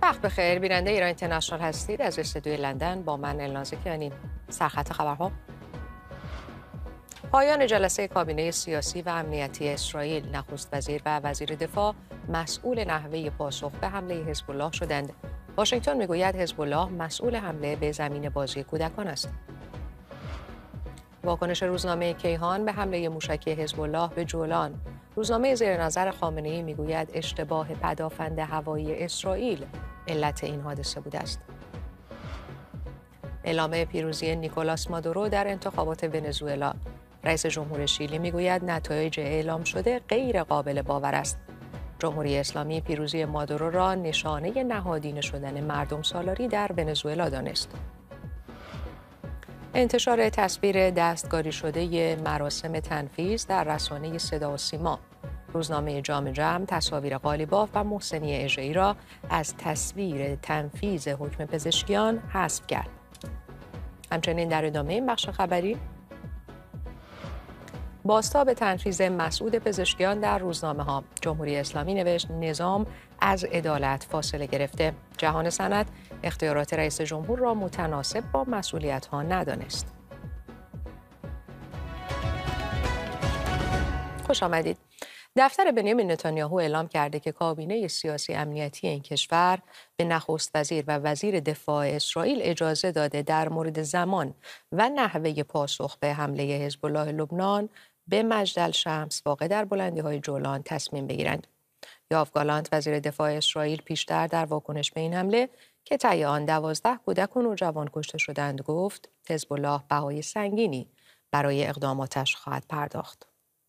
وقت بخیر، بیننده ایران اینترنشنال هستید. از استودیوی لندن با من النازکیانی. سرخط خبرها: پایان جلسه کابینه سیاسی و امنیتی اسرائیل، نخست وزیر و وزیر دفاع مسئول نحوه پاسخ به حمله حزب الله شدند. واشنگتن میگوید حزب الله مسئول حمله به زمین بازی کودکان است. واکنش روزنامه کیهان به حمله موشکی حزب الله به جولان. روزنامه زیر نظر خامنه‌ای میگوید اشتباه پدافند هوایی اسرائیل علت این حادثه بوده است. اعلام پیروزی نیکولاس مادورو در انتخابات ونزوئلا. رئیس جمهور شیلی میگوید نتایج اعلام شده غیر قابل باور است. جمهوری اسلامی پیروزی مادورو را نشانه نهادینه شدن مردم سالاری در ونزوئلا دانست. انتشار تصویر دستکاری شده مراسم تنفیذ در رسانه صدا و سیما. روزنامه جام جم تصاویر قالیباف و محسنی اژه‌ای را از تصویر تنفیذ حکم پزشکیان حذف کرد. همچنین در ادامه این بخش خبری، بازتاب تنفیذ مسعود پزشکیان در روزنامه‌ها. جمهوری اسلامی نوشت نظام از عدالت فاصله گرفته. جهان صنعت اختیارات رئیس جمهور را متناسب با مسئولیت‌ها ندانست. خوش آمدید. دفتر بنیامین نتانیاهو اعلام کرده که کابینه سیاسی امنیتی این کشور به نخست وزیر و وزیر دفاع اسرائیل اجازه داده در مورد زمان و نحوه پاسخ به حمله حزب الله لبنان به مجدلشمس واقع در بلندی‌های جولان تصمیم بگیرند. یوآف گالانت وزیر دفاع اسرائیل پیشتر در واکنش به این حمله که طی آن 12 کودک و نوجوان کشته شدند گفت حزب الله بهای سنگینی برای اقداماتش خواهد پرداخت.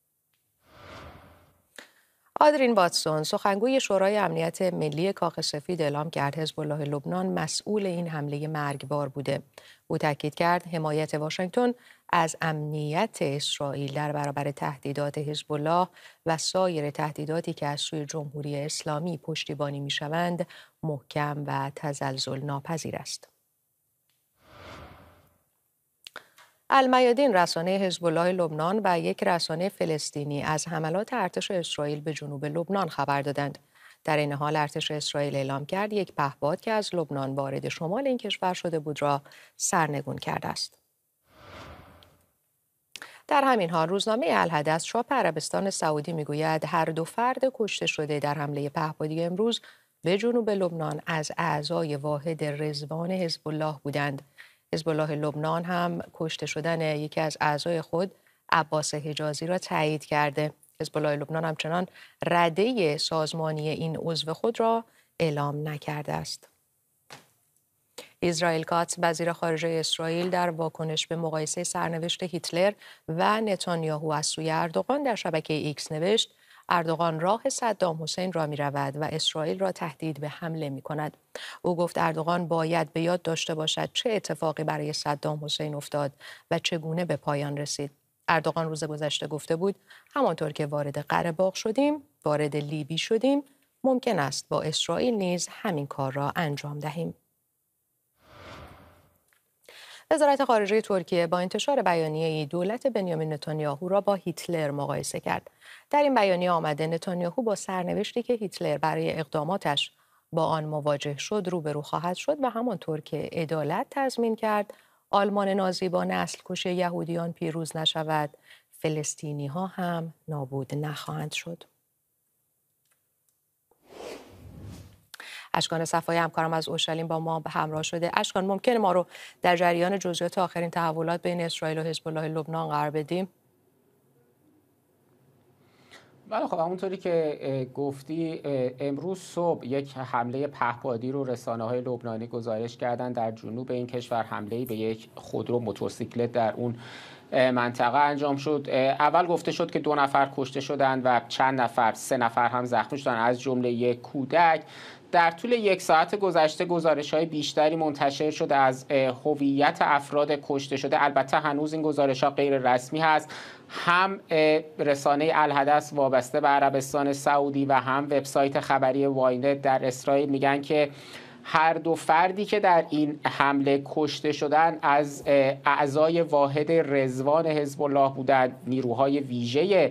آدرین واتسون سخنگوی شورای امنیت ملی کاخ سفید اعلام کرد حزب الله لبنان مسئول این حمله مرگبار بوده. او تاکید کرد حمایت واشنگتن از امنیت اسرائیل در برابر تهدیدات حزب الله و سایر تهدیداتی که از سوی جمهوری اسلامی پشتیبانی می‌شوند محکم و تزلزل ناپذیر است. المیادین رسانه حزب الله لبنان و یک رسانه فلسطینی از حملات ارتش اسرائیل به جنوب لبنان خبر دادند. در این حال ارتش اسرائیل اعلام کرد یک پهپاد که از لبنان وارد شمال این کشور شده بود را سرنگون کرده است. در همین حال روزنامه الحدث چاپ عربستان سعودی میگوید هر دو فرد کشته شده در حمله پهپادی امروز به جنوب لبنان از اعضای واحد رضوان حزب الله بودند. حزب الله لبنان هم کشته شدن یکی از اعضای خود عباس حجازی را تایید کرده. حزب الله لبنان همچنان رده سازمانی این عضو خود را اعلام نکرده است. اسرائیل کاتس وزیر خارجه اسرائیل در واکنش به مقایسه سرنوشت هیتلر و نتانیاهو از سوی اردوغان در شبکه ایکس نوشت اردوغان راه صدام حسین را می رود و اسرائیل را تهدید به حمله می کند. او گفت اردوغان باید به یاد داشته باشد چه اتفاقی برای صدام حسین افتاد و چگونه به پایان رسید. اردوغان روز گذشته گفته بود همانطور که وارد قره‌باغ شدیم، وارد لیبی شدیم، ممکن است با اسرائیل نیز همین کار را انجام دهیم. وزارت خارجه ترکیه با انتشار بیانیه‌ای دولت بنیامین نتانیاهو را با هیتلر مقایسه کرد. در این بیانیه آمده نتانیاهو با سرنوشتی که هیتلر برای اقداماتش با آن مواجه شد روبرو خواهد شد و همانطور که عدالت تضمین کرد آلمان نازی با نسل کشی یهودیان پیروز نشود، فلسطینی‌ها هم نابود نخواهند شد. اشکان صفایی همکارم از اورشلیم با ما همراه شده. اشکان، ممکنه ما رو در جریان جزئیات آخرین تحولات بین اسرائیل و حزب الله لبنان قرار بدیم؟ بله، خب همونطوری که گفتی امروز صبح یک حمله پهپادی رو رسانه‌های لبنانی گزارش کردن در جنوب این کشور. حمله‌ای به یک خودرو موتورسیکلت در اون منطقه انجام شد. اول گفته شد که 2 نفر کشته شدند و چند نفر 3 نفر هم زخمی شدند از جمله یک کودک. در طول 1 ساعت گذشته گزارش‌های بیشتری منتشر شده از هویت افراد کشته شده. البته هنوز این گزارش‌ها غیر رسمی هست. هم رسانه الحدث وابسته به عربستان سعودی و هم وبسایت خبری واینت در اسرائیل میگن که هر دو فردی که در این حمله کشته شدن از اعضای واحد رضوان حزب الله بودند. نیروهای ویژه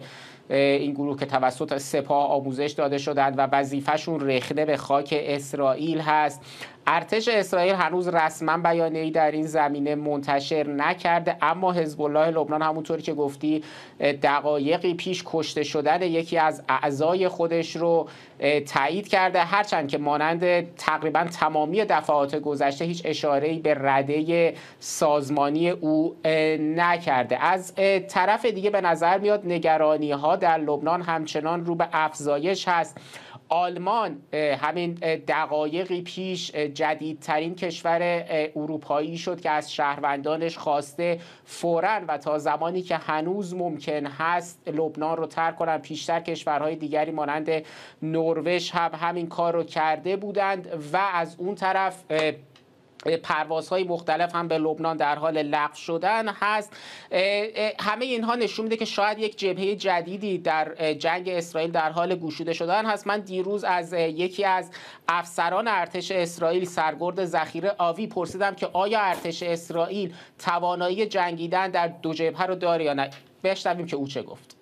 این گروه که توسط سپاه آموزش داده شدند و وظیفه‌شون رخنه به خاک اسرائیل هست. ارتش اسرائیل هنوز رسما بیانیه‌ای در این زمینه منتشر نکرده، اما حزب الله لبنان همونطوری که گفتی دقایقی پیش کشته شدن یکی از اعضای خودش رو تایید کرده، هرچند که مانند تقریبا تمامی دفعات گذشته هیچ اشاره‌ای به رده سازمانی او نکرده. از طرف دیگه به نظر میاد نگرانی‌ها در لبنان همچنان رو به افزایش هست. آلمان همین دقایقی پیش جدیدترین کشور اروپایی شد که از شهروندانش خواسته فوراً و تا زمانی که هنوز ممکن هست لبنان رو ترک کنن. پیشتر کشورهای دیگری مانند نروژ هم همین کار رو کرده بودند و از اون طرف پروازهای مختلف هم به لبنان در حال لغو شدن هست. همه اینها نشون میده که شاید یک جبهه جدیدی در جنگ اسرائیل در حال گشوده شدن هست. من دیروز از یکی از افسران ارتش اسرائیل سرگرد ذخیره آوی پرسیدم که آیا ارتش اسرائیل توانایی جنگیدن در دو جبهه رو داره یا نه. بشنویم که او چه گفت.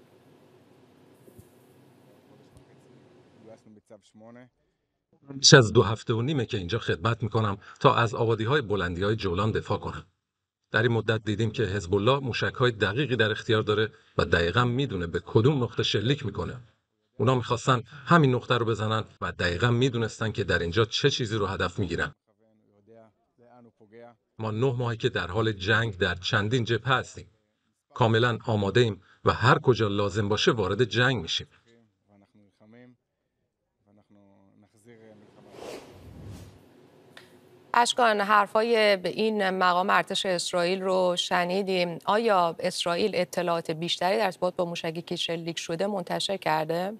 بیش از 2 هفته و نیمه که اینجا خدمت میکنم تا از آبادی‌های بلندی‌های جولان دفاع کنم. در این مدت دیدیم که حزب الله موشک‌های دقیقی در اختیار داره و دقیقاً میدونه به کدوم نقطه شلیک میکنه. اونا میخواستن همین نقطه رو بزنن و دقیقاً میدونستن که در اینجا چه چیزی رو هدف میگیرن. ما 9 ماهه که در حال جنگ در چندین جبهه هستیم. کاملاً آماده ایم و هر کجا لازم باشه وارد جنگ میشیم. اشکان، حرفای به این مقام ارتش اسرائیل رو شنیدیم. آیا اسرائیل اطلاعات بیشتری در ارتباط با موشکی که شلیک شده منتشر کرده؟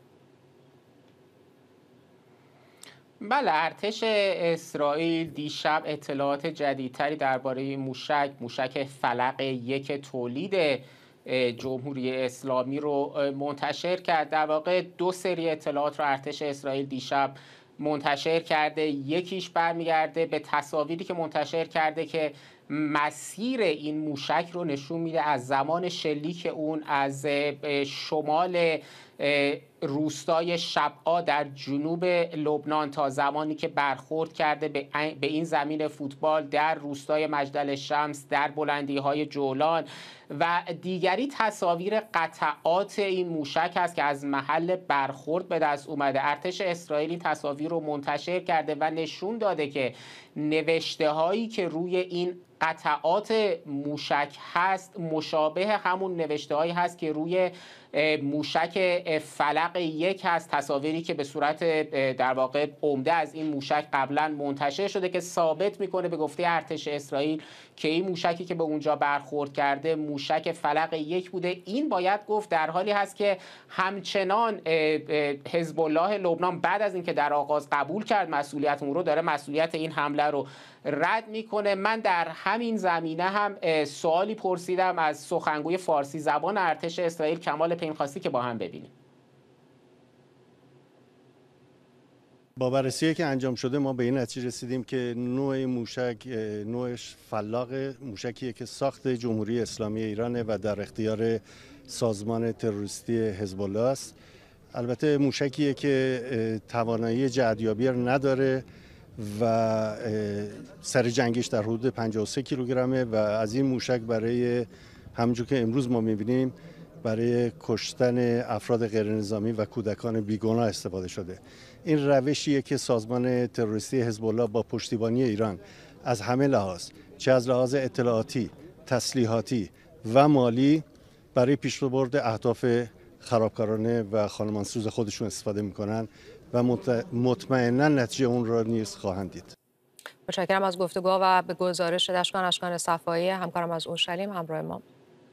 بله، ارتش اسرائیل دیشب اطلاعات جدیدتری درباره موشک فلق 1 تولید جمهوری اسلامی رو منتشر کرد. در واقع 2 سری اطلاعات رو ارتش اسرائیل دیشب منتشر کرده. یکیش برمیگرده به تصاویری که منتشر کرده که مسیر این موشک رو نشون میده از زمان شلیک اون از شمال روستای شبعا در جنوب لبنان تا زمانی که برخورد کرده به این زمین فوتبال در روستای مجدلشمس در بلندی‌های جولان. و دیگری تصاویر قطعات این موشک است که از محل برخورد به دست اومده. ارتش اسرائیل این تصاویر رو منتشر کرده و نشون داده که نوشته هایی که روی این قطعات موشک هست مشابه همون نوشته هایی هست که روی موشک فلق 1 هست. تصاویری که به صورت در واقع عمده از این موشک قبلا منتشر شده که ثابت میکنه به گفته ارتش اسرائیل که این موشکی که به اونجا برخورد کرده موشک فلق 1 بوده. این باید گفت در حالی هست که همچنان حزب الله لبنان بعد از اینکه در آغاز قبول کرد مسئولیت اون رو، داره مسئولیت این حمله رو رد میکنه. من در همین زمینه هم سوالی پرسیدم از سخنگوی فارسی زبان ارتش اسرائیل کمال پینخاستی که با هم ببینیم. با بررسی که انجام شده ما به این نتیجه رسیدیم که نوع موشک نوعش فلاق موشکیه که ساخت جمهوری اسلامی ایرانه و در اختیار سازمان تروریستی حزب الله است. البته موشکیه که توانایی جهتیابی نداره و سر جنگیش در حدود 53 کیلوگرمه و از این موشک برای همونجور که امروز ما می‌بینیم برای کشتن افراد غیرنظامی و کودکان بیگناه استفاده شده. این روشیه که سازمان تروریستی حزب الله با پشتیبانی ایران از همه لحاظ، چه از لحاظ اطلاعاتی، تسلیحاتی و مالی، برای پیشبرد اهداف خرابکارانه و خانمانسوز خودشون استفاده میکنن و مطمئنا نتیجه اون را نیز خواهند دید. متشکرم از گفتگو و به گزارش اشکان صفایی همکارم از اورشلیم همراه ما.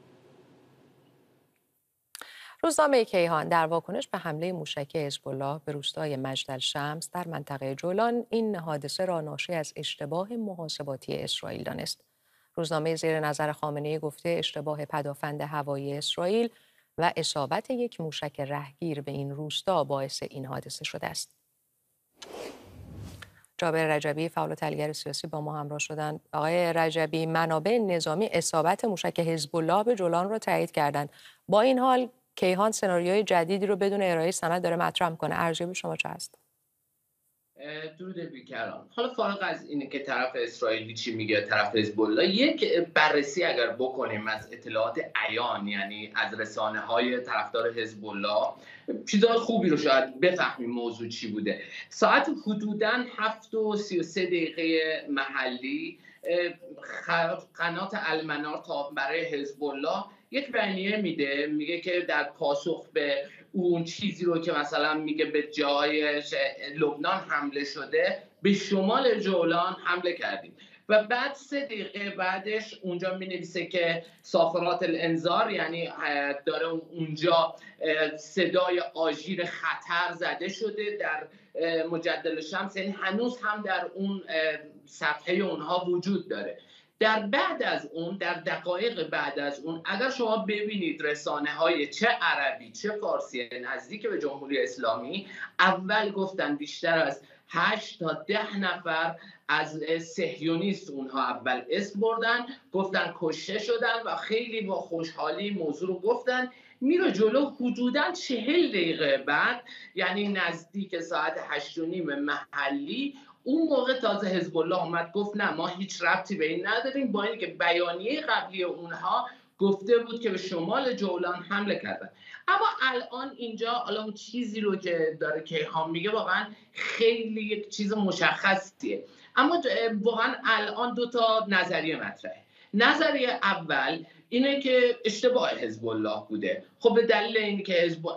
روزنامه کیهان در واکنش به حمله موشکی حزب الله به روستای مجدلشمس در منطقه جولان این حادثه را ناشی از اشتباه محاسباتی اسرائیل دانست. روزنامه زیر نظر خامنه‌ای گفته اشتباه پدافند هوایی اسرائیل و اصابت یک موشک رهگیر به این روستا باعث این حادثه شده است. جابر رجبی فعال و تحلیلگر سیاسی با ما همراه شدند. آقای رجبی، منابع نظامی اصابت موشک حزب الله به جولان را تایید کردند. با این حال کیهان سناریوی جدیدی رو بدون ارائه سند داره مطرح میکنه. ارزیابی شما چه هست؟ درود بیکران. حالا فارغ از اینه که طرف اسرائیلی چی میگه، طرف حزب الله، یک بررسی اگر بکنیم از اطلاعات عیان، یعنی از رسانه‌های طرفدار حزب الله، چیزای خوبی رو شاید بفهمیم موضوع چی بوده. ساعت حدوداً 7:33 محلی قنات المنار برای حزب الله یک بیانیه میگه که در پاسخ به اون چیزی رو که مثلا میگه به جای لبنان حمله شده، به شمال جولان حمله کردیم. و بعد 3 دقیقه بعدش اونجا مینویسه که صافرات الانذار، یعنی داره اونجا صدای آژیر خطر زده شده در مجدل شمس، یعنی هنوز هم در اون صفحه اونها وجود داره. در دقایق بعد از اون اگر شما ببینید رسانه‌های چه عربی چه فارسی نزدیک به جمهوری اسلامی، اول گفتن بیشتر از 8 تا 10 نفر از صهیونیست اونها اول اسم بردن، گفتن کشته شدن و خیلی با خوشحالی موضوع رو گفتن. میره جلو حدوداً 40 دقیقه بعد، یعنی نزدیک ساعت 8:30 محلی، اون موقع تازه حزب الله اومد گفت نه ما هیچ ربطی به این نداریم، با اینکه بیانیه قبلی اونها گفته بود که به شمال جولان حمله کردن. اما الان اینجا حالا اون چیزی رو که داره کیهان میگه واقعا خیلی یک چیز مشخصیه، اما واقعا الان 2 تا نظریه مطرحه. نظریه اول اینه که اشتباه حزب الله بوده. خب به دلیل اینکه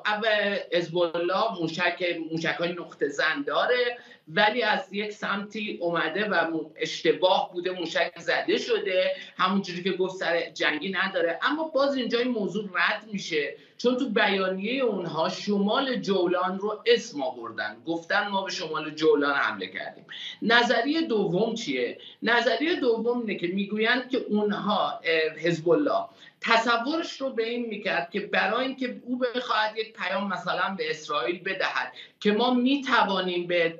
حزب الله موشک‌های نقطه زن داره، ولی از یک سمتی اومده و اشتباه بوده، موشک زده شده، همونجوری که گفت سر جنگی نداره. اما باز اینجا این موضوع رد میشه، چون تو بیانیه اونها شمال جولان رو اسم آوردن، گفتن ما به شمال جولان حمله کردیم. نظریه دوم چیه؟ نظریه دوم اینه که میگویند که اونها حزب الله تصورش رو به این میکرد که برای اینکه او بخواهد یک پیام مثلا به اسرائیل بدهد که ما میتوانیم به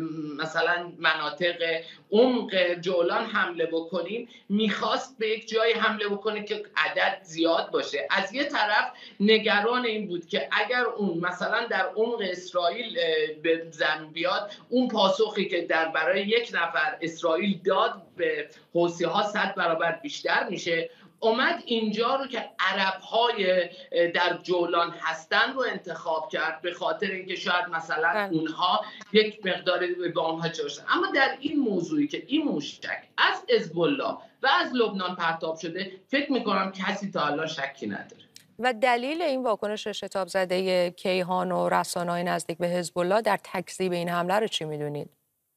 مثلا مناطق عمق جولان حمله بکنیم، میخواست به یک جای حمله بکنه که عدد زیاد باشه. از یه طرف نگران این بود که اگر اون مثلا در عمق اسرائیل به زمین بیاد، اون پاسخی که برای 1 نفر اسرائیل داد به حوثی‌ها 100 برابر بیشتر میشه. اومد اینجا رو که عرب‌های در جولان هستن رو انتخاب کرد، به خاطر اینکه شاید مثلا اونها یک مقدار با اونها چشن. اما در این موضوعی که این موشک از حزب الله و از لبنان پرتاب شده، فکر میکنم کسی تا الان شکی نداره. و دلیل این واکنش شتاب زده کیهان و رسانه‌های نزدیک به حزب الله در تکذیب این حمله رو چی میدونید؟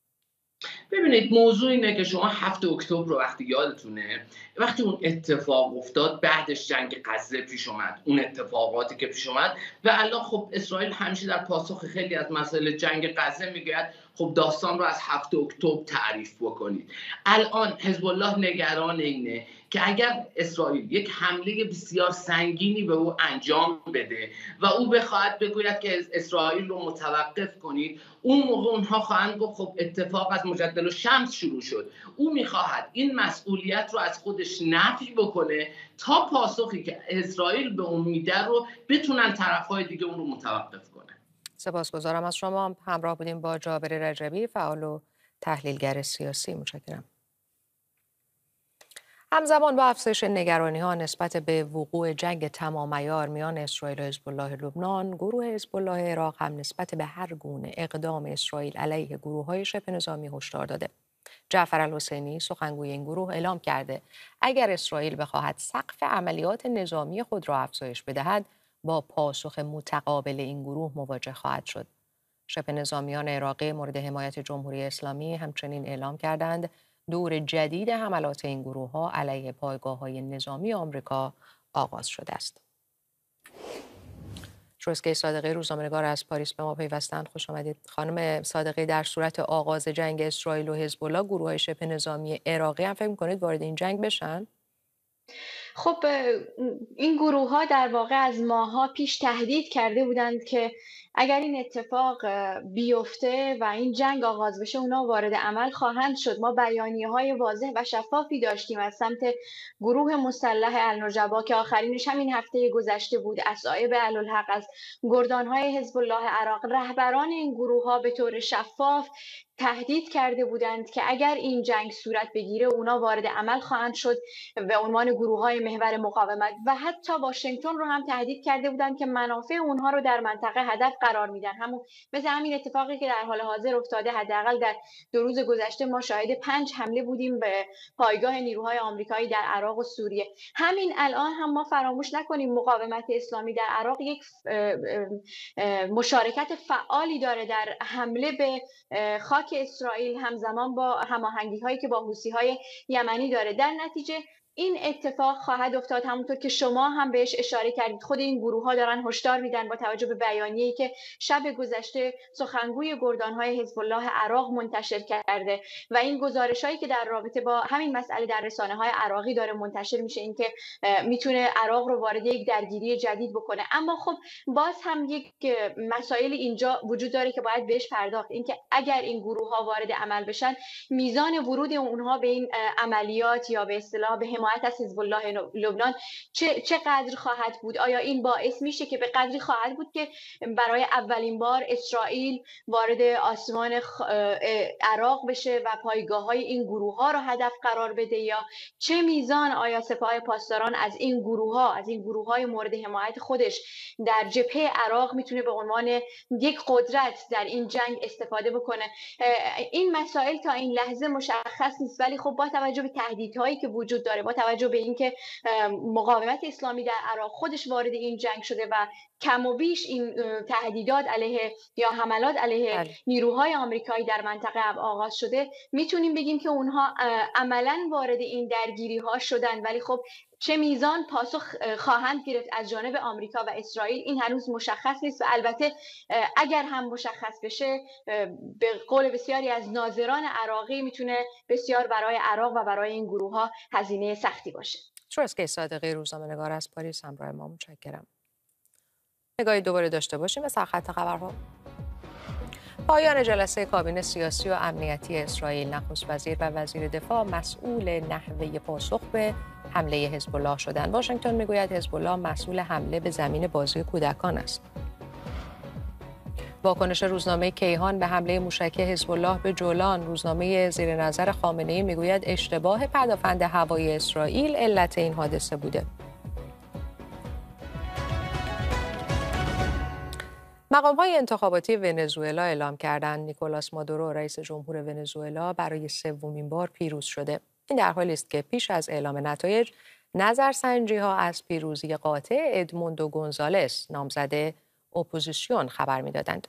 ببینید موضوع اینه که شما 7 اکتبر رو وقتی یادتونه، وقتی اون اتفاق افتاد، بعدش جنگ غزه پیش اومد، اون اتفاقاتی که پیش اومد، و الان خب اسرائیل همیشه در پاسخ خیلی از مسائل جنگ غزه میگه خب داستان رو از 7 اکتبر تعریف بکنید. الان حزب الله نگران اینه که اگر اسرائیل یک حمله بسیار سنگینی به او انجام بده و او بخواهد بگوید که اسرائیل رو متوقف کنید، اون موقع اونها خواهند گفت خب اتفاق از مجدل شمس شروع شد. او میخواهد این مسئولیت رو از خودش نفی بکنه تا پاسخی که اسرائیل به اون میده رو بتونن طرفهای دیگه اون رو متوقف کنن. سپاسگزارم از شما. همراه بودیم با جابر رجبی، فعال و تحلیلگر سیاسی. متشکرم. همزمان با افزایش نگرانی‌ها نسبت به وقوع جنگ تمام عیار میان اسرائیل و حزب الله لبنان، گروه حزب الله عراق هم نسبت به هر گونه اقدام اسرائیل علیه گروه‌های شبه نظامی هشدار داده. جعفر الحسینی سخنگوی این گروه اعلام کرده اگر اسرائیل بخواهد سقف عملیات نظامی خود را افزایش بدهد، با پاسخ متقابل این گروه مواجه خواهد شد. شبه نظامیان عراقی مورد حمایت جمهوری اسلامی همچنین اعلام کردند دور جدید حملات این گروه‌ها علیه پایگاه‌های نظامی آمریکا آغاز شده است. شوسکه صادقی روزنامه‌نگار از پاریس به ما پیوستند. خوش آمدید خانم صادقی. در صورت آغاز جنگ اسرائیل و حزب الله، گروه‌های شبه نظامی عراقی هم فکر می‌کنید وارد این جنگ بشن؟ خب این گروه ها در واقع از ماه‌ها پیش تهدید کرده بودند که اگر این اتفاق بیفته و این جنگ آغاز بشه اونا وارد عمل خواهند شد. ما بیانیه‌های واضح و شفافی داشتیم از سمت گروه مسلح النجبا که آخرینش همین هفته گذشته بود، اصائب علالحق از گردان‌های حزب الله عراق. رهبران این گروه‌ها به طور شفاف تهدید کرده بودند که اگر این جنگ صورت بگیره اونا وارد عمل خواهند شد به عنوان گروه‌های محور مقاومت، و حتی واشنگتن رو هم تهدید کرده بودند که منافع اونها رو در منطقه هدف قرار میدن. مثل همین اتفاقی که در حال حاضر افتاده. حداقل در 2 روز گذشته ما شاهد 5 حمله بودیم به پایگاه نیروهای آمریکایی در عراق و سوریه. همین الان هم ما فراموش نکنیم مقاومت اسلامی در عراق یک مشارکت فعالی داره در حمله به خاک اسرائیل، همزمان با هماهنگی‌هایی که با حوثی‌های یمنی داره. در نتیجه این اتفاق خواهد افتاد. همونطور که شما هم بهش اشاره کردید، خود این گروه‌ها دارن هشدار میدن با توجه به بیانیه‌ای که شب گذشته سخنگوی گردان‌های حزب الله عراق منتشر کرده و این گزارش‌هایی که در رابطه با همین مسئله در رسانه‌های عراقی داره منتشر میشه، این که میتونه عراق رو وارد یک درگیری جدید بکنه. اما خب باز هم یک مسائل اینجا وجود داره که باید بهش پرداخت. اینکه اگر این گروه‌ها وارد عمل بشن، میزان ورود اونها به این عملیات یا به اصطلاح به حمایت از حزب الله لبنان چقدر خواهد بود؟ آیا این باعث میشه که به قدری خواهد بود که برای اولین بار اسرائیل وارد آسمان عراق بشه و پایگاه‌های این گروه‌ها رو هدف قرار بده، یا چه میزان آیا سپاه پاسداران از این گروه‌های مورد حمایت خودش در جبهه عراق میتونه به عنوان یک قدرت در این جنگ استفاده بکنه؟ این مسائل تا این لحظه مشخص نیست، ولی خب با توجه به تهدیدهایی که وجود داره، با توجه به اینکه مقاومت اسلامی در عراق خودش وارد این جنگ شده و کم و بیش این تهدیدات علیه یا حملات علیه نیروهای آمریکایی در منطقه آغاز شده، میتونیم بگیم که اونها عملاً وارد این درگیری ها شدن. ولی خب چه میزان پاسخ خواهند گرفت از جانب آمریکا و اسرائیل این هنوز مشخص نیست، و البته اگر هم مشخص بشه به قول بسیاری از ناظران عراقی میتونه بسیار برای عراق و برای این گروه ها هزینه سختی باشه. شورسکه صادقی، روزنامه‌نگار از پاریس، همراه ما. متشکرم. نگاهی دوباره داشته باشیم به سرخط خبرها. پایان جلسه کابینه سیاسی و امنیتی اسرائیل، نخست وزیر و وزیر دفاع مسئول نحوه پاسخ به حمله حزب الله شدند. واشنگتن میگوید حزب الله مسئول حمله به زمین بازی کودکان است. واکنش روزنامه کیهان به حمله موشکی حزب الله به جولان. روزنامه زیر نظر خامنه‌ای میگوید اشتباه پدافند هوایی اسرائیل علت این حادثه بوده. مقام‌های انتخاباتی ونزوئلا اعلام کردند نیکولاس مادورو، رئیس جمهور ونزوئلا، برای سومین بار پیروز شده. این در حالی است که پیش از اعلام نتایج نظرسنجی‌ها از پیروزی قاطع ادموندو گونزالس، نامزد اپوزیسیون، خبر می‌دادند.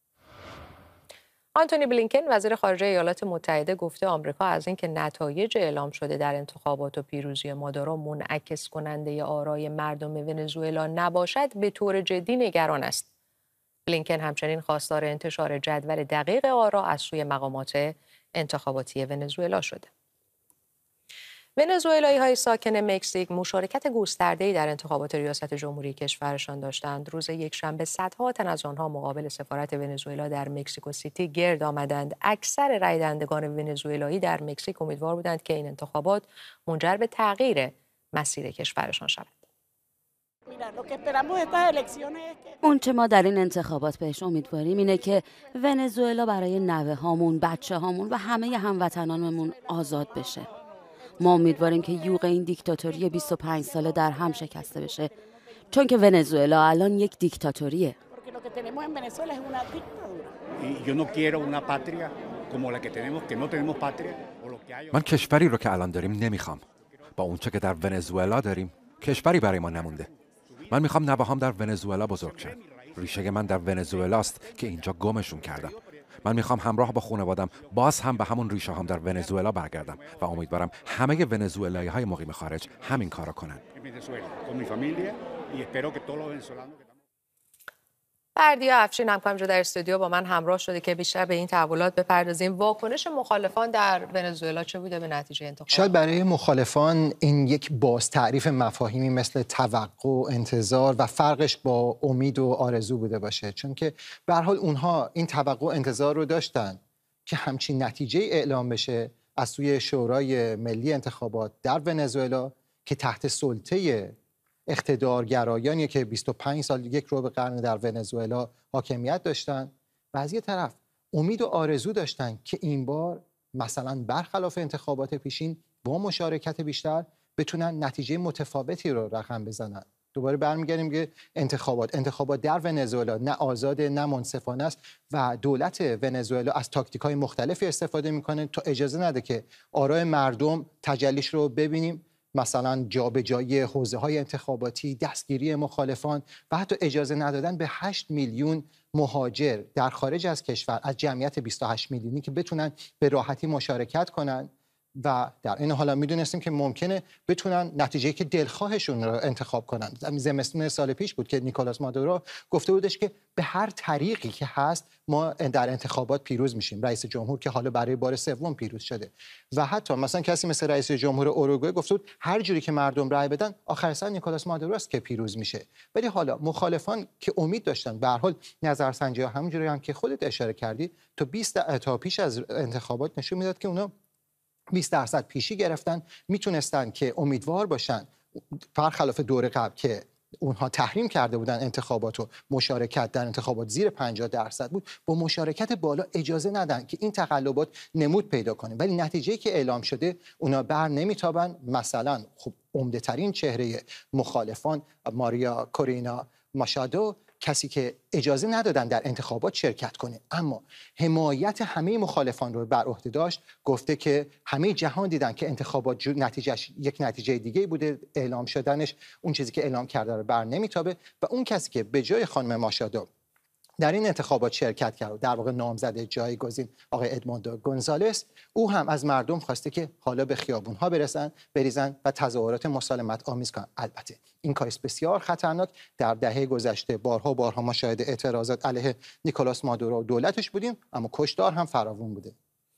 آنتونی بلینکن، وزیر خارجه ایالات متحده، گفته آمریکا از اینکه نتایج اعلام شده در انتخابات و پیروزی مادورو منعکس کننده آرای مردم ونزوئلا نباشد، به طور جدی نگران است. بلینکن همچنین خواستار انتشار جدول دقیق آرا از سوی مقامات انتخاباتی ونزوئلا شده. ونزوئلایی‌های ساکن مکزیک مشارکت گسترده‌ای در انتخابات ریاست جمهوری کشورشان داشتند. روز یکشنبه صدها تن از آنها مقابل سفارت ونزوئلا در مکزیکو سیتی گرد آمدند. اکثر رای دهندگان ونزوئلایی در مکزیک امیدوار بودند که این انتخابات منجر به تغییر مسیر کشورشان شود. اونچه ما در این انتخابات بهش امیدواریم اینه که ونزوئلا برای نوه هامون، بچه هامون و همه هموطنانمون آزاد بشه. ما امیدواریم که یوغ این دیکتاتوری 25 ساله در هم شکسته بشه، چون که ونزوئلا الان یک دیکتاتوریه. من کشوری رو که الان داریم نمیخوام. با اونچه که در ونزوئلا داریم، کشوری برای ما نمونده. من میخوام نوه‌هام در ونزوئلا بزرگ شن. ریشه من در ونزوئلاست که اینجا گمشون کردم. من میخوام همراه با خانوادم باز هم به همون ریشه هم در ونزوئلا برگردم و امیدوارم همه ونزوئلایی‌های مقیم خارج همین کارو کنن. بردیا افشین همکارم در استودیو با من همراه شده که بیشتر به این تحولات بپردازیم. واکنش مخالفان در ونزوئلا چه بوده به نتیجه انتخابات؟ شاید برای مخالفان این یک باز تعریف مفاهیمی مثل توقع، انتظار و فرقش با امید و آرزو بوده باشه، چون که به هر حال اونها این توقع و انتظار رو داشتن که همچین نتیجه اعلام بشه از سوی شورای ملی انتخابات در ونزوئلا که تحت سلطه اقتدارگرایانی که 25 سال یک ربع قرن در ونزوئلا حاکمیت داشتن و از یه طرف امید و آرزو داشتن که این بار مثلا برخلاف انتخابات پیشین با مشارکت بیشتر بتونن نتیجه متفاوتی رو رقم بزنن. دوباره برمیگردیم که انتخابات در ونزوئلا نه آزاده نه منصفانه است و دولت ونزوئلا از تاکتیک‌های مختلفی استفاده میکنه تا اجازه نده که آرای مردم تجلیش رو ببینیم، مثلا جابجایی حوزه‌های انتخاباتی، دستگیری مخالفان و حتی اجازه ندادن به 8 میلیون مهاجر در خارج از کشور از جمعیت 28 میلیونی که بتونن به راحتی مشارکت کنن و در این حالا میدونستیم که ممکنه بتونن نتیجه‌ای که دلخواهشون رو انتخاب کنن. زمستون سال پیش بود که نیکولاس مادورو گفته بودش که به هر طریقی که هست ما در انتخابات پیروز میشیم. رئیس جمهور که حالا برای بار سوم پیروز شده و حتی مثلا کسی مثل رئیس جمهور اوروگوئه گفته بود هر جوری که مردم رأی بدن آخر سر نیکولاس مادورو است که پیروز میشه. ولی حالا مخالفان که امید داشتن، به هر حال نظرسنجی‌ها همونجوری هم که خودت اشاره کردی تا پیش از انتخابات نشون میداد که اونا 20% پیشی گرفتن، میتونستن که امیدوار باشن برخلاف دور قبل که اونها تحریم کرده بودن انتخابات و مشارکت در انتخابات زیر 50% بود، با مشارکت بالا اجازه ندن که این تقلبات نمود پیدا کنه. ولی نتیجه‌ای که اعلام شده اونا بر نمیتابن. مثلا خب عمده ترین چهره مخالفان ماریا کورینا ماشادو، کسی که اجازه ندادن در انتخابات شرکت کنه اما حمایت همه مخالفان رو بر عهده داشت، گفته که همه جهان دیدن که انتخابات نتیجهش یک نتیجه دیگه بوده، اعلام شدنش اون چیزی که اعلام کرده رو بر نمیتابه و اون کسی که به جای خانم ماشادو در این انتخابات شرکت کرد، در واقع نامزد جایگزین آقای ادموندو گونزالس، او هم از مردم خواسته که حالا به خیابون‌ها بریزن و تظاهرات مسالمت آمیز کنن. البته این کار بسیار خطرناک. در دهه گذشته بارها ما شاهد اعتراضات علیه نیکولاس مادورو و دولتش بودیم اما کشتار هم فراوان بوده.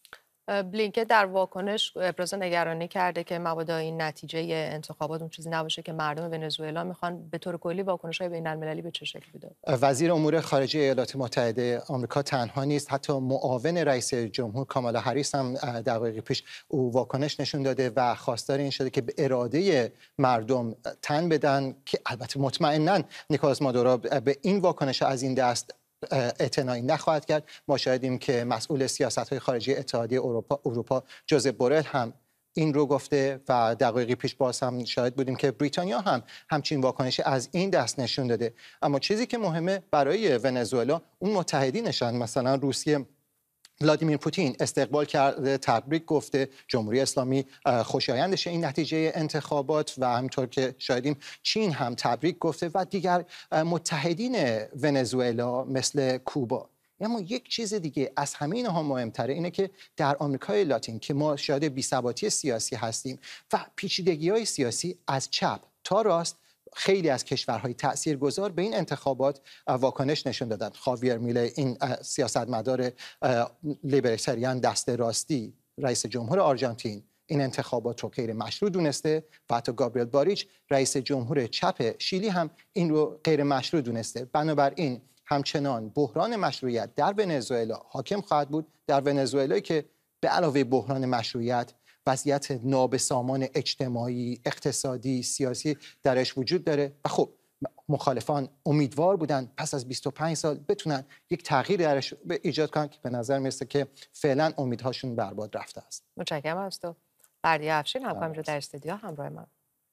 بلینکن در واکنش ابراز نگرانی کرده که مبادا این نتیجه انتخابات اون چیزی نباشه که مردم ونزوئلا میخوان. به طور کلی واکنش‌های بین‌المللی به چه شکلی بوده؟ وزیر امور خارجه ایالات متحده آمریکا تنها نیست، حتی معاون رئیس جمهور کامالا هریس هم دقایقی پیش او واکنش نشون داده و خواستار این شده که به اراده مردم تن بدن که البته مطمئناً نیکولاس مادورو به این واکنش از این دست اعتنایی نخواهد کرد. ما شاهدیم که مسئول سیاست‌های خارجی اتحادیه اروپا جوزپ بورل هم این رو گفته و دقایقی پیش باز هم شاهد بودیم که بریتانیا هم همچین واکنشی از این دست نشون داده. اما چیزی که مهمه برای ونزوئلا اون متحدینشان، مثلا روسیه ولادیمیر پوتین استقبال کرده، تبریک گفته، جمهوری اسلامی خوشایندش این نتیجه انتخابات و همینطور که شاهدیم چین هم تبریک گفته و دیگر متحدین ونزوئلا مثل کوبا. اما یک چیز دیگه از همه اینها مهمتره اینه که در آمریکای لاتین که ما شاهد بی‌ثباتی سیاسی هستیم و پیچیدگی‌های سیاسی از چپ تا راست، خیلی از کشورهای تاثیرگذار به این انتخابات واکنش نشون دادن. خاویر میله، این سیاستمدار لیبرتریان دست راستی رئیس جمهور آرژانتین، این انتخابات رو غیر مشروع دونسته و حتی گابریل باریچ رئیس جمهور چپ شیلی هم این رو غیر مشروع دونسته. بنابراین همچنان بحران مشروعیت در ونزوئلا حاکم خواهد بود، در ونزوئلایی که به علاوه بحران مشروعیت وضعیت نابسامان اجتماعی، اقتصادی، سیاسی درش وجود داره و خب مخالفان امیدوار بودن پس از 25 سال بتونن یک تغییر درش ایجاد کنن که به نظر میرسه که فعلا امیدهاشون برباد رفته است. متشکرم از تو. بردیا افشین همکارم در استودیو همراه من.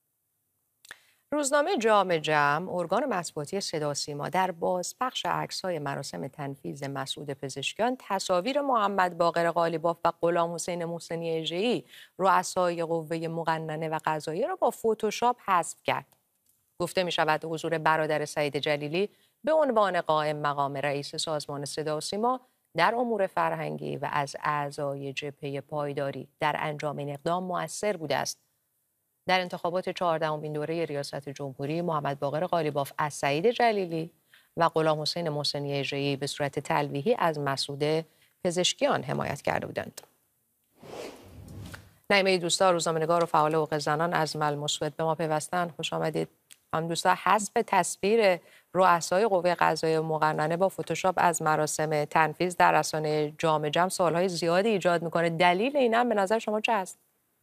روزنامه جامع ارگان مطبوعاتی صدا و سیما در بازپخش عکس‌های مراسم تنفیذ مسعود پزشکیان تصاویر محمد باقر قالیباف و غلام حسین محسنی اژه‌ای رؤسای قوه مقننه و قضاییه را با فتوشاپ حذف کرد. گفته می‌شود حضور برادر سعید جلیلی به عنوان قائم مقام رئیس سازمان صدا و سیما در امور فرهنگی و از اعضای جبهه پایداری در انجام این اقدام مؤثر بوده است. در انتخابات 14مین دوره ریاست جمهوری محمد باقر قالیباف از سعید جلیلی و غلام حسین محسنی اژه‌ای به صورت تلویحی از مسعود پزشکیان حمایت کرده بودند. نعیمه دوستا، روزنامه‌نگار و فعال حقوق زنان از ملموسوئد به ما پیوستن. خوش آمدید. هم دوستا، حذف تصویر رؤسای قوه قضاییه مقننه با فتوشاپ از مراسم تنفیذ در رسانه جام جم سوالهای زیادی ایجاد میکنه. دلیل این هم به نظر شما چه است؟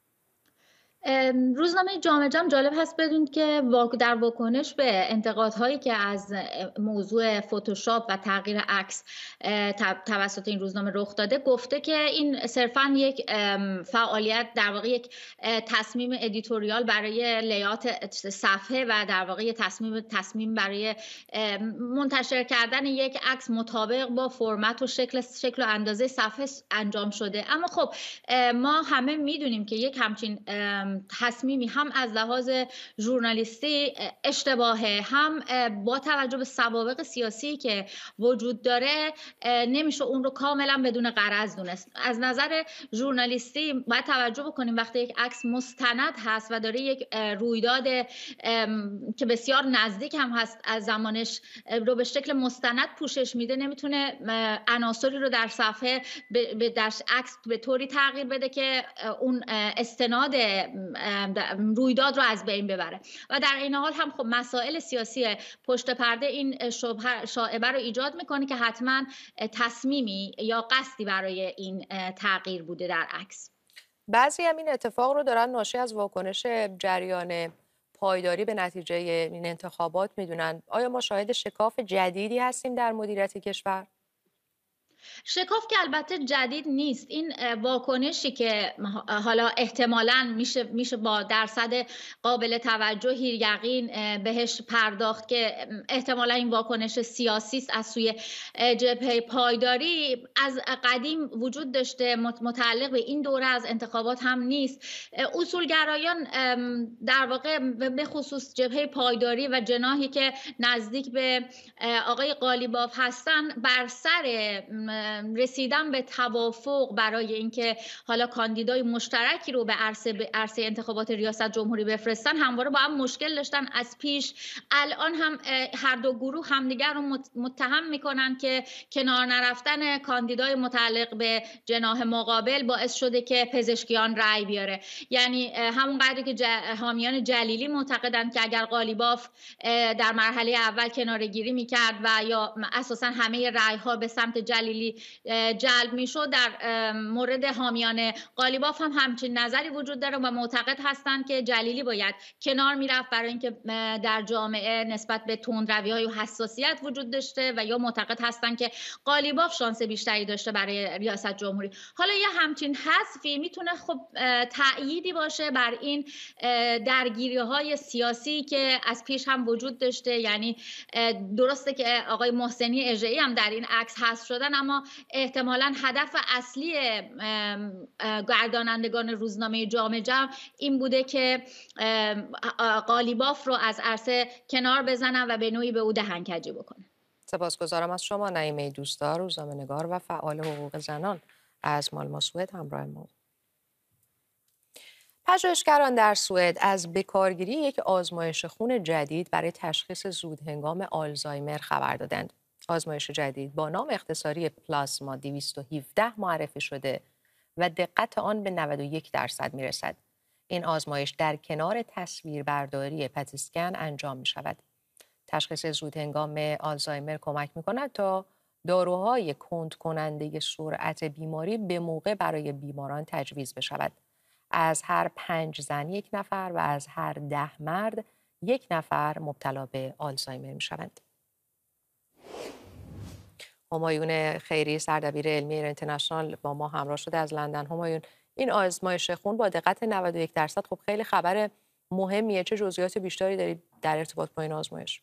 روزنامه جام جم جالب هست بدونید که در واکنش به انتقادهایی که از موضوع فتوشاپ و تغییر عکس توسط این روزنامه رخ داده، گفته که این صرفاً یک فعالیت، در واقع یک تصمیم ادیتوریال برای لیات صفحه و در واقع تصمیم برای منتشر کردن یک عکس مطابق با فرمت و شکل و اندازه صفحه انجام شده. اما خب ما همه میدونیم که یک همچین تصمیمی هم از لحاظ ژورنالیستی اشتباهه، هم با توجه به سوابق سیاسی که وجود داره نمیشه اون رو کاملا بدون غرض دونست. از نظر ژورنالیستی باید توجه بکنیم وقتی یک عکس مستند هست و داره یک رویداد که بسیار نزدیک هم هست از زمانش رو به شکل مستند پوشش میده، نمیتونه عناصری رو در صفحه در عکس به طوری تغییر بده که اون استناد رویداد رو از بین ببره. و در این حال هم خب مسائل سیاسی پشت پرده این شائبه رو ایجاد میکنه که حتما تصمیمی یا قصدی برای این تغییر بوده در عکس. بعضی هم این اتفاق رو دارن ناشی از واکنش جریان پایداری به نتیجه این انتخابات میدونن. آیا ما شاهد شکاف جدیدی هستیم در مدیریت کشور؟ شکاف که البته جدید نیست. این واکنشی که حالا احتمالاً میشه با درصد قابل توجهی یقین بهش پرداخت که احتمالاً این واکنش سیاسی است از سوی جبهه پایداری، از قدیم وجود داشته، متعلق به این دوره از انتخابات هم نیست. اصولگرایان در واقع به خصوص جبهه پایداری و جناحی که نزدیک به آقای قالیباف هستن بر سر رسیدن به توافق برای اینکه حالا کاندیدای مشترکی رو به عرصه انتخابات ریاست جمهوری بفرستن همواره با هم مشکل داشتن از پیش. الان هم هر دو گروه همدیگر رو متهم میکنن که کنار نرفتن کاندیدای متعلق به جناح مقابل باعث شده که پزشکیان رأی بیاره. یعنی همون قدری که حامیان جلیلی معتقدند که اگر قالیباف در مرحله اول کناره‌گیری میکرد و یا اساسا همه رأی ها به سمت جلیلی جلب میشد، در مورد حامیان قالیباف هم همچین نظری وجود داره و معتقد هستند که جلیلی باید کنار میرفت برای اینکه در جامعه نسبت به تندروی‌های و حساسیت وجود داشته و یا معتقد هستند که قالیباف شانس بیشتری داشته برای ریاست جمهوری. حالا یه همچین حذفی میتونه خب تأییدی باشه بر این درگیری‌های سیاسی که از پیش هم وجود داشته. یعنی درسته که آقای محسنی اژه‌ای هم در این عکس حذف شدن، اما احتمالاً هدف اصلی گردانندگان روزنامه جام جم این بوده که قالیباف رو از عرصه کنار بزنن و به نوعی به او دهن‌کجی بکنن. سپاسگزارم از شما نعیمه دوستا، روزنامه‌نگار و فعال حقوق زنان از مالموسوئد همراه ما. پژوهشگران در سوئد از بکارگیری یک آزمایش خون جدید برای تشخیص زودهنگام آلزایمر خبر دادند. آزمایش جدید با نام اختصاری پلاسما 217 معرفی شده و دقت آن به 91% میرسد. این آزمایش در کنار تصویربرداری پت اسکن انجام می شود. تشخیص زودهنگام آلزایمر کمک می کند تا داروهای کند کننده سرعت بیماری به موقع برای بیماران تجویز بشود. از هر 5 زن 1 نفر و از هر 10 مرد 1 نفر مبتلا به آلزایمر می شوند. همایون خیری، سردبیر علمی ایر اینترنشنال با ما همراه شده از لندن. همایون، این آزمایش خون با دقت 91% خب خیلی خبر مهمیه. چه جزئیات بیشتری دارید در ارتباط با این آزمایش؟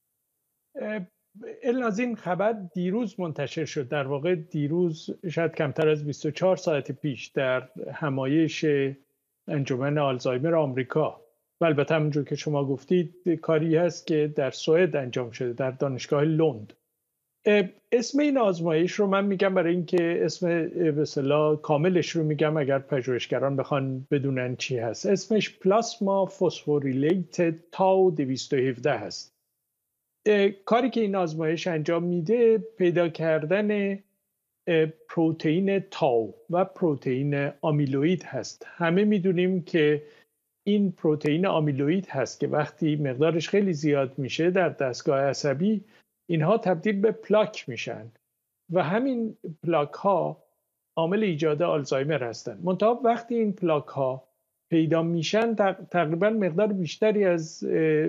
از این خبر دیروز منتشر شد. در واقع دیروز شاید کمتر از 24 ساعت پیش در همایش انجمن آلزایمر آمریکا، و البته همونجور که شما گفتید کاری هست که در سوئد انجام شده در دانشگاه لند. اسم این آزمایش رو من میگم برای اینکه اسم به اصطلاح کاملش رو میگم اگر پژوهشگران بخوان بدونن چی هست. اسمش پلاسما فسفوریلیتد تاو 217 هست. کاری که این آزمایش انجام میده پیدا کردن پروتئین تاو و پروتئین آمیلوید هست. همه میدونیم که این پروتئین آمیلوید هست که وقتی مقدارش خیلی زیاد میشه در دستگاه عصبی اینها تبدیل به پلاک میشن و همین پلاک ها عامل ایجاد آلزایمر هستن. منتها وقتی این پلاک ها پیدا میشن تقریبا مقدار بیشتری از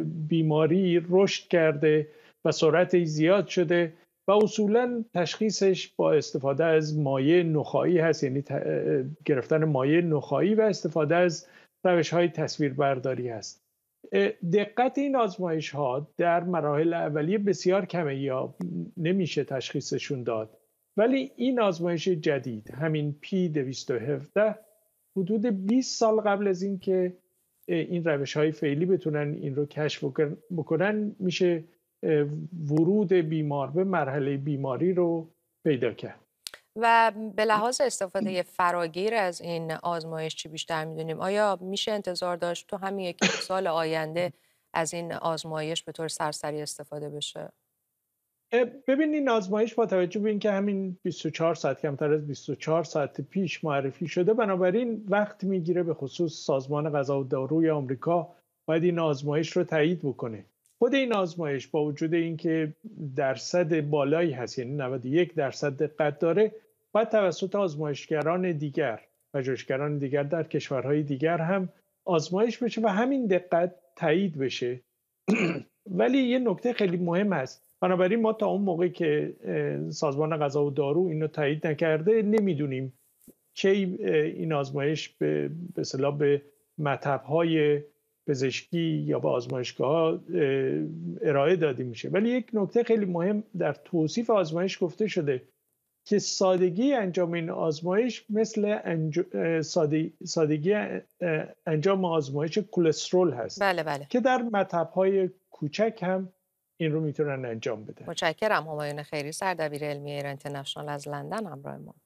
بیماری رشد کرده و سرعت زیاد شده و اصولا تشخیصش با استفاده از مایع نخاعی هست، یعنی گرفتن مایع نخاعی و استفاده از روش‌های تصویربرداری هست. دقت این آزمایش ها در مراحل اولیه بسیار کمه یا نمیشه تشخیصشون داد، ولی این آزمایش جدید همین P217 حدود 20 سال قبل از این که این روش‌های فعلی بتونن این رو کشف بکنن میشه ورود بیمار به مرحله بیماری رو پیدا کرد. و به لحاظ استفاده فراگیر از این آزمایش چی بیشتر میدونیم؟ آیا میشه انتظار داشت تو همین یک سال آینده از این آزمایش به طور سرسری استفاده بشه؟ ببین این آزمایش با توجه به اینکه همین 24 ساعت کمتر از 24 ساعت پیش معرفی شده، بنابراین وقت میگیره. به خصوص سازمان غذا و داروی آمریکا باید این آزمایش رو تایید بکنه. خود این آزمایش با وجود اینکه درصد بالایی هست، یعنی 91% دقت داره، باید توسط آزمایشگران دیگر، پژوهشگران دیگر در کشورهای دیگر هم آزمایش بشه و همین دقت تایید بشه. ولی یه نکته خیلی مهم است، بنابراین ما تا اون موقع که سازمان غذا و دارو اینو تایید نکرده نمیدونیم کی این آزمایش به اصطلاح به مطب‌های پزشکی یا به آزمایشگاه‌ها ارائه داده میشه. ولی یک نکته خیلی مهم در توصیف آزمایش گفته شده که سادگی انجام این آزمایش مثل سادگی انجام آزمایش کلسترول هست. بله. که در مطب‌های کوچک هم این رو میتونن انجام بدن. متشکرم. همایون خیری، سردبیر علمی ایر اینترنشنال از لندن همراه ما.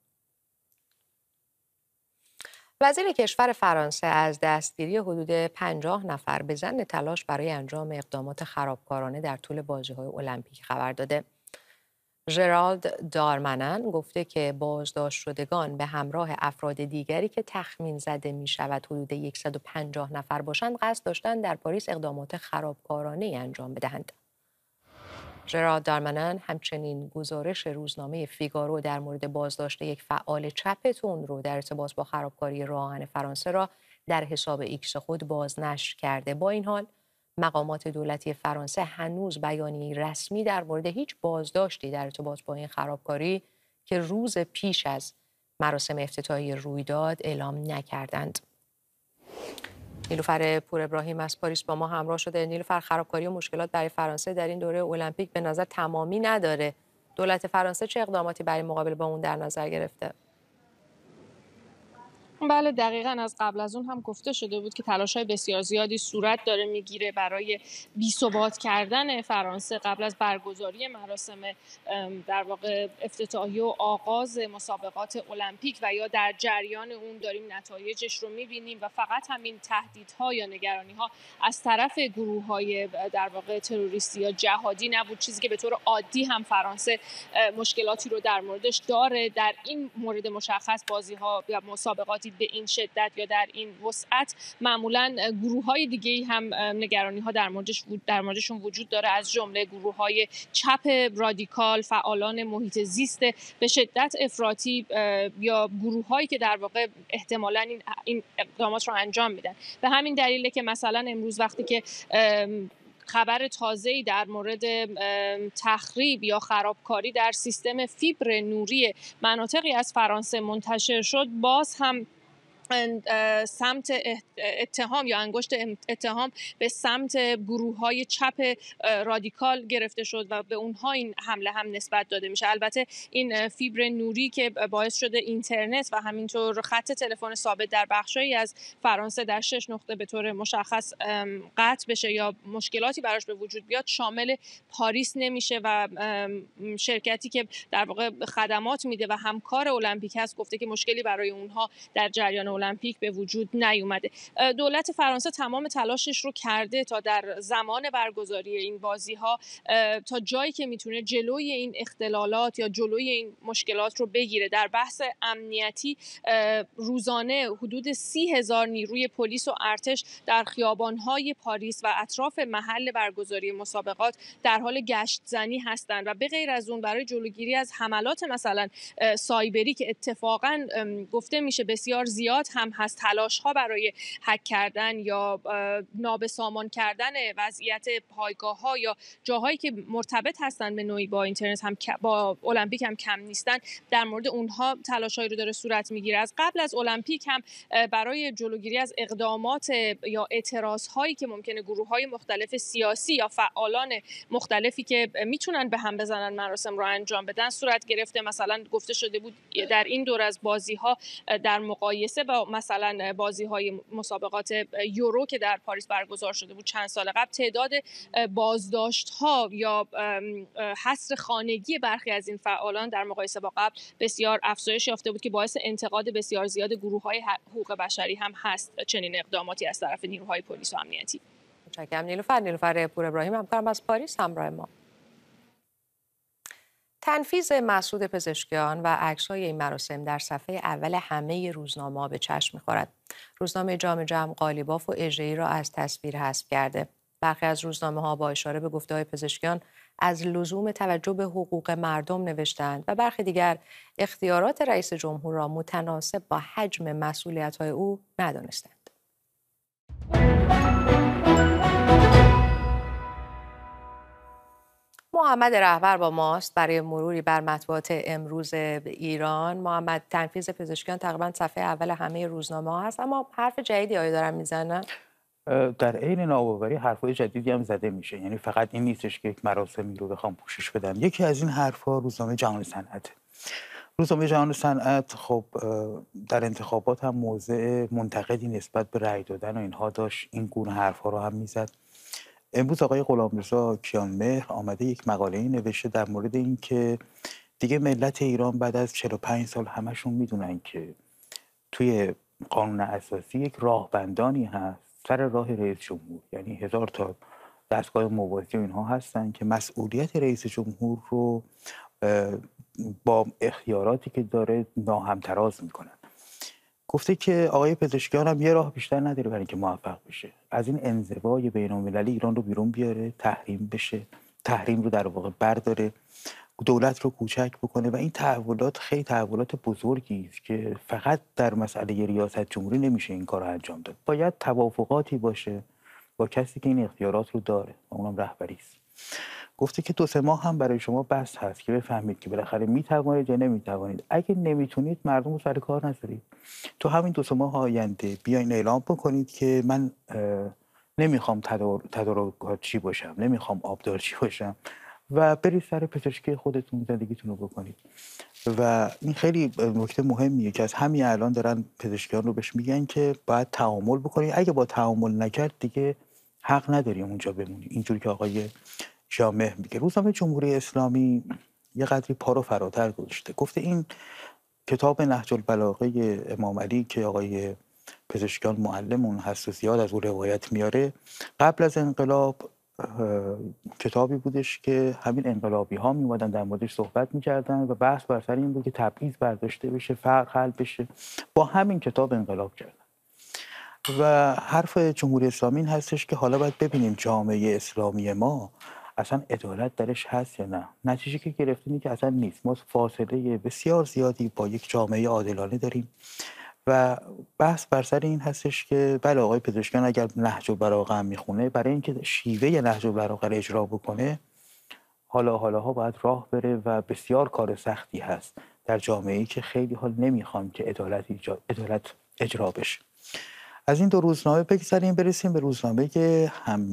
وزیر کشور فرانسه از دستگیری حدود 50 نفر به ظن تلاش برای انجام اقدامات خرابکارانه در طول بازی‌های المپیک خبر داده. ژرالد دارمنن گفته که بازداشت شدگان به همراه افراد دیگری که تخمین زده می شود حدود 150 نفر باشند قصد داشتند در پاریس اقدامات خرابکارانه انجام بدهند. ژرالد دارمنن همچنین گزارش روزنامه فیگارو در مورد بازداشت یک فعال چپ تندرو در ارتباط با خرابکاری راهن فرانسه را در حساب ایکس خود بازنشر کرده. با این حال مقامات دولتی فرانسه هنوز بیانیه‌ای رسمی در مورد هیچ بازداشتی در ارتباط با این خرابکاری که روز پیش از مراسم افتتاحیه رویداد اعلام نکردند. نیلوفر پور ابراهیم از پاریس با ما همراه شده. نیلوفر، خرابکاری و مشکلات برای فرانسه در این دوره المپیک به نظر تمامی نداره. دولت فرانسه چه اقداماتی برای مقابله با اون در نظر گرفته؟ بله دقیقاً از قبل از اون هم گفته شده بود که تلاش‌های بسیار زیادی صورت داره میگیره برای بی‌ثبات کردن فرانسه قبل از برگزاری مراسم در واقع افتتاحیه و آغاز مسابقات المپیک و یا در جریان اون داریم نتایجش رو می‌بینیم و فقط همین تهدیدها یا نگرانی‌ها از طرف گروه‌های در واقع تروریستی یا جهادی نبود، چیزی که به طور عادی هم فرانسه مشکلاتی رو در موردش داره. در این مورد مشخص بازی‌ها یا مسابقاتی به این شدت یا در این وسعت معمولا گروه‌های دیگه‌ای هم نگرانی‌ها در موردشون وجود داره، از جمله گروه‌های چپ رادیکال، فعالان محیط زیست به شدت افراطی یا گروه‌هایی که در واقع احتمالاً این اقدامات رو انجام میدن. به همین دلیله که مثلا امروز وقتی که خبر تازه‌ای در مورد تخریب یا خرابکاری در سیستم فیبر نوری مناطقی از فرانسه منتشر شد، باز هم سمت اتهام یا انگشت اتهام به سمت گروه‌های چپ رادیکال گرفته شد و به اونها این حمله هم نسبت داده میشه. البته این فیبر نوری که باعث شده اینترنت و همینطور خط تلفن ثابت در بخشایی از فرانسه در 6 نقطه به طور مشخص قطع بشه یا مشکلاتی براش به وجود بیاد، شامل پاریس نمیشه و شرکتی که در واقع خدمات میده و همکار المپیک هست گفته که مشکلی برای اونها در جریان المپیک به وجود نیومده. دولت فرانسه تمام تلاشش رو کرده تا در زمان برگزاری این بازی‌ها تا جایی که میتونه جلوی این اختلالات یا جلوی این مشکلات رو بگیره. در بحث امنیتی روزانه حدود 30,000 نیروی پلیس و ارتش در خیابان‌های پاریس و اطراف محل برگزاری مسابقات در حال گشت زنی هستند و به غیر از اون برای جلوگیری از حملات مثلا سایبری که اتفاقاً گفته میشه بسیار زیاد هم هست، تلاش‌ها برای هک کردن یا نابسامان کردن وضعیت پایگاه‌ها یا جاهایی که مرتبط هستن به نوعی با اینترنت هم با المپیک هم کم نیستن، در مورد اونها تلاش‌هایی رو داره صورت میگیره. از قبل از المپیک هم برای جلوگیری از اقدامات یا اعتراض‌هایی که ممکنه گروه‌های مختلف سیاسی یا فعالان مختلفی که میتونن به هم بزنن مراسم رو انجام بدن صورت گرفته. مثلا گفته شده بود در این دور از بازی‌ها در مقایسه با مثلا بازی‌های مسابقات یورو که در پاریس برگزار شده بود چند سال قبل، تعداد بازداشت‌ها یا حصر خانگی برخی از این فعالان در مقایسه با قبل بسیار افزایش یافته بود که باعث انتقاد بسیار زیاد گروه‌های حقوق بشری هم هست چنین اقداماتی از طرف نیروهای پلیس و امنیتی. متشکرم. نیلوفر پور ابراهیم همکارم از پاریس همراه ما. تنفیذ مسعود پزشکیان و عکس‌های این مراسم در صفحه اول همه روزنامه‌ها به چشم می‌خورد. روزنامه جام جم قالیباف و اژه‌ای را از تصویر حذف کرده. برخی از روزنامه‌ها با اشاره به گفته‌های پزشکیان از لزوم توجه به حقوق مردم نوشتند و برخی دیگر اختیارات رئیس جمهور را متناسب با حجم مسئولیت‌های او ندانستند. محمد رهبر با ماست برای مروری بر مطبوعات امروز ایران. محمد، تنفیذ پزشکیان تقریبا صفحه اول همه روزنامه‌ها هست، اما حرف جدیدی آیا دارن میزنن؟ در عین ناباوری حرفای جدیدی هم زده میشه، یعنی فقط این نیستش که یک مراسمی رو بخوام پوشش بدن. یکی از این حرفا روزنامه جهان صنعت. روزنامه جهان صنعت خب در انتخابات هم موضع منتقدی نسبت به رأی دادن و اینها داشت، این گونه حرفا رو هم میزد. امروز آقای غلامرضا کیانمهر آمده یک مقاله‌ای نوشته در مورد این که دیگه ملت ایران بعد از 45 سال همشون میدونن که توی قانون اساسی یک راهبندانی هست سر راه رئیس جمهور، یعنی 1000 تا دستگاه موازی و اینها هستن که مسئولیت رئیس جمهور رو با اختیاراتی که داره ناهمتراز میکنن. گفته که آقای پزشکیان هم یه راه بیشتر نداره برای اینکه موفق بشه، از این انزوای بین‌المللی ایران رو بیرون بیاره، تحریم بشه، تحریم رو در واقع برداره، دولت رو کوچک بکنه و این تحولات خیلی تحولات بزرگی است که فقط در مسئله ریاست جمهوری نمیشه این کار رو انجام داد. باید توافقاتی باشه با کسی که این اختیارات رو داره و اونم رهبری است. گفته که 2-3 ماه هم برای شما بس هست که بفهمید که بالاخره میتوانید یا نمیتوانید. اگه نمیتونید مردم رو سر کار نذارید. تو همین 2-3 ماه آینده بیاین اعلام بکنید که من نمیخوام تدارکاتچی باشم، نمیخوام آبدارچی باشم و برید سر پزشکی خودتون زندگیتون رو بکنید. و این خیلی نکته مهمیه که از همین الان دارن پزشکیان رو بهش میگن که باید تعامل بکنید. اگه با تعامل نکرد دیگه حق نداری اونجا بمونی. اینجوری که آقای جامع میگه. روزنامه جمهوری اسلامی یه قدری پا رو فراتر گذاشته. گفته این کتاب نهج البلاغه امام علی که آقای پزشکیان معلم اون هست و زیاد از اون روایت میاره، قبل از انقلاب کتابی بودش که همین انقلابی ها میومدن در موردش صحبت میکردن و بحث بر سر این بود که تبعیض برداشته بشه، فرق حل بشه. با همین کتاب انقلاب کردن. و حرف جمهوری اسلامی این هستش که حالا باید ببینیم جامعه اسلامی ما اصلا عدالت درش هست یا نه. نتیجه که گرفتیم که اصلا نیست. ما فاصله بسیار زیادی با یک جامعه عادلانه داریم و بحث بر سر این هستش که بله آقای پزشکیان اگر نهج البلاغه هم میخونه، برای اینکه شیوه نهج البلاغه رو اجرا بکنه حالاها باید راه بره و بسیار کار سختی هست در جامعه‌ای که خیلی حال نمیخوان که عدالت اجرا بشه. از این 2 روزنامه بگذاریم برسیم به روزنامه که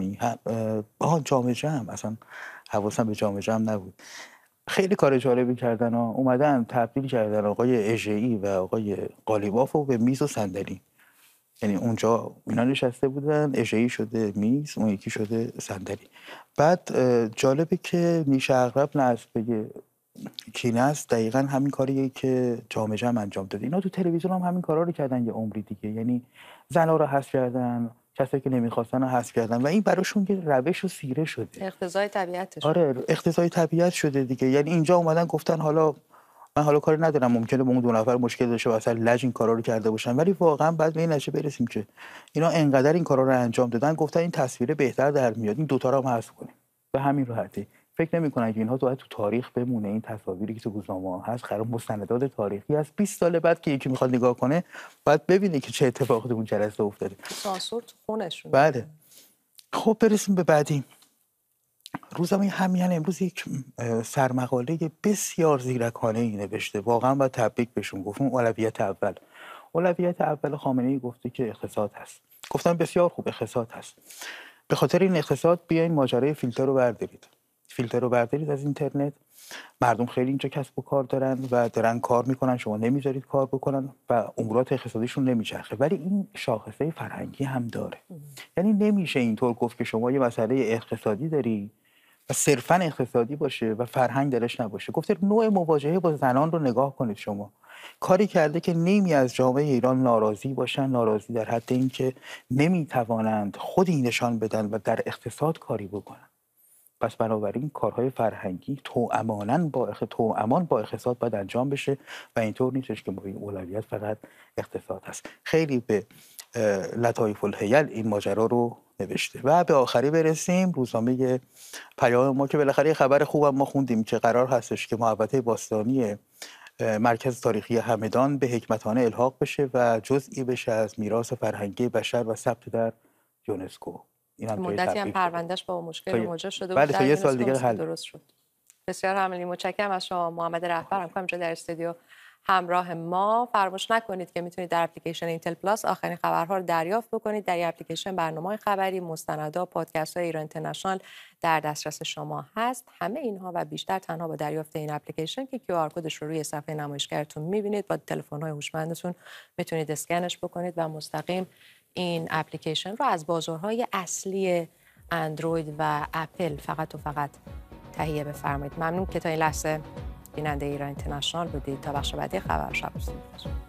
جام جم. اصلا حواسم به جام جم نبود. خیلی کار جالبی کردن ها. اومدن تبدیل کردن آقای اژه‌ای و آقای قالیباف رو به میز و صندلی. یعنی اونجا اینا نشسته بودن، اژه‌ای شده میز، اون یکی شده صندلی. بعد جالبه که نیش عقرب نصبه کینه است دقیقاً همین کاریه که جام جهانی انجام داده. اینا تو تلویزیون هم همین کارا رو کردن یه عمری دیگه، یعنی زنا رو حذف کردن، کسایی که نمیخواستن رو حذف کردن و این براشون یه روش و سیره شده. اقتضای طبیعتش. آره اقتضای طبیعت شده دیگه. یعنی اینجا اومدن گفتن حالا من حالا کاری ندارم، ممکنه با اون دو نفر مشکل داشته باشه، اصلا لج این کارا رو کرده باشن، ولی واقعا بعد به این نتیجه برسیم که اینا انقدر این کارا رو انجام دادن گفتن این تصویر بهتر در میاد، این دوتا رو هم حذف کنیم. به همین راحتی. فکر نمی‌کنن که اینها باید تو تاریخ بمونه. این تصاویری که تو روزنامه‌ها هست قرار مستندات تاریخی است. 20 سال بعد که یکی میخواد نگاه کنه باید ببینه که چه اتفاقی اون جلسه افتاده. سانسور تو خونشون. بله. خب برسیم به بعدی. روزنامه همیهن امروز یک سرمقاله بسیار زیرکانه‌ای نوشته. واقعا باید تبریک بهشون گفت. اولویت اول. اولویت اول خامنه‌ای گفته که اقتصاد هست. گفتن بسیار خوب اقتصاد هست. به خاطر این اقتصاد بیاین ماجرای فیلتر رو بردارید. فیلتر رو بردارید از اینترنت. مردم خیلی اینجا کسب و کار دارن و دارن کار میکنن، شما نمیذارید کار بکنن و امورات اقتصادیشون نمیچرخه. ولی این شاخصه فرهنگی هم داره. یعنی نمیشه اینطور گفت که شما یه مسئله اقتصادی داری و صرفاً اقتصادی باشه و فرهنگ درش نباشه. گفته نوع مواجهه با زنان رو نگاه کنید. شما کاری کرده که نیمی از جامعه ایران ناراضی باشن، ناراضی در حد اینکه نمیتوانند خودی نشان بدن و در اقتصاد کاری بکنن. پس بنابراین کارهای فرهنگی توامان با اقتصاد باید انجام بشه و اینطور نیستش که این اولویت فقط اقتصاد هست. خیلی به لطایف الحیل این ماجرا رو نوشته. و به آخری برسیم. روزنامه پیام ما که بالاخره خبر خوبم ما خوندیم که قرار هستش که محوطه باستانی مرکز تاریخی همدان به حکمتانه الحاق بشه و جزئی بشه از میراث فرهنگی بشر و ثبت در یونسکو. این هم مدتی هم پروندهش با مشکل مواجه شده بود. بله تا یه سال دیگه حل درست شد. بسیار ممنونی. متشکرم از شما محمد رهبر. هم در استودیو همراه ما. فراموش نکنید که میتونید در اپلیکیشن اینتل پلاس آخرین خبرها رو دریافت بکنید. در این اپلیکیشن برنامه‌های خبری، مستندات، پادکست‌های ایران اینترنشنال در دسترس شما هست. همه اینها و بیشتر تنها با دریافت این اپلیکیشن که QR کدش رو روی صفحه نمایشگرتون می‌بینید با تلفن‌های هوشمندتون میتونید اسکنش بکنید و مستقیم این اپلیکیشن رو از بازارهای اصلی اندروید و اپل فقط و فقط تهیه بفرمایید. ممنون که تا این لحظه بیننده ایران اینترنشنال بودید. تا بخش بعدی خبر شب